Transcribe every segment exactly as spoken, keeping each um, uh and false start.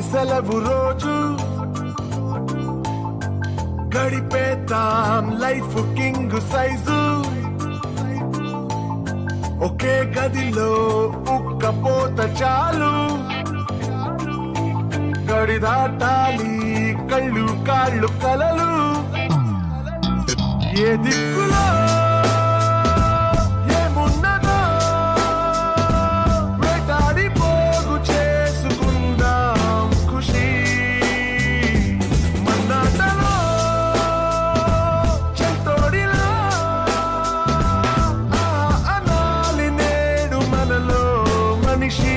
సెలవు రోజు గడిపేతాం లైఫ్ కింగ్ సైజు ఒకే గదిలో ఉక్కపోత చాలు గడి దాటాలి కళ్ళు కాళ్ళు కలలు ఏ దిక్కులో ఏమున్నదో వేటాడి పోగు చేసుకుందాం ఖుషి మన్నాటలో చెంతోడిలో అనాలి నేడు మనలో మనిషి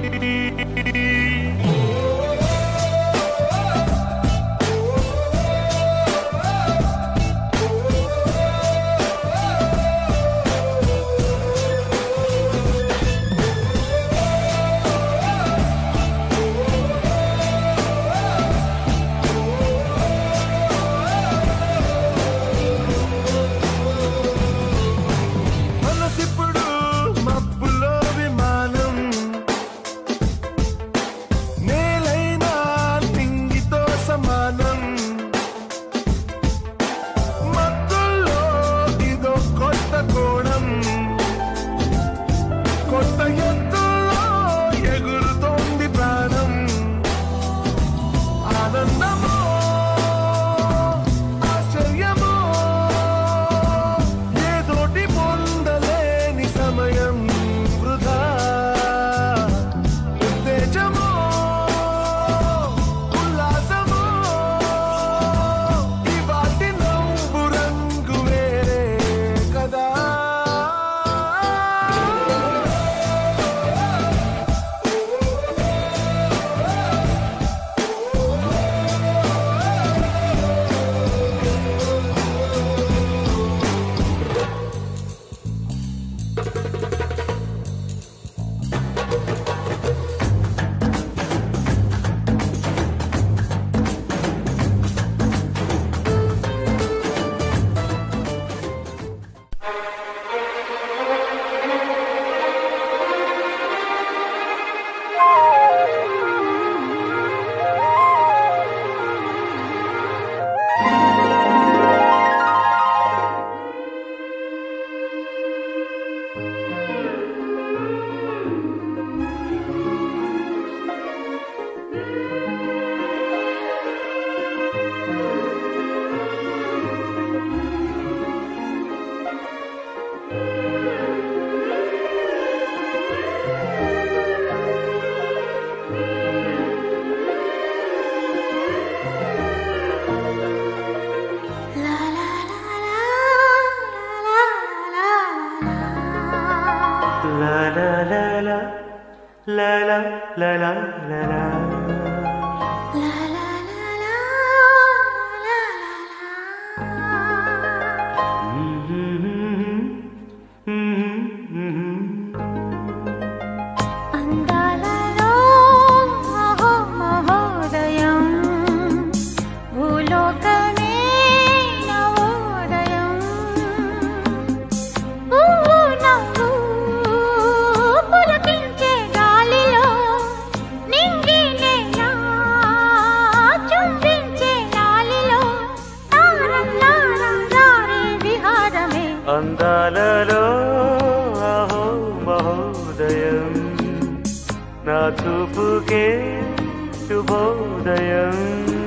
La la la la la la la la la la la la అందాలలో మహో మహోదయం భూలోకమే నవోదయం పువ్వు నవ్వు పులకించే గాలిలో నింగి నేల చుంబించే నాలిలో తారం తారం జారే విహారమే అందాలలో అహో మహోదయం నా చూపుకే శుభోదయం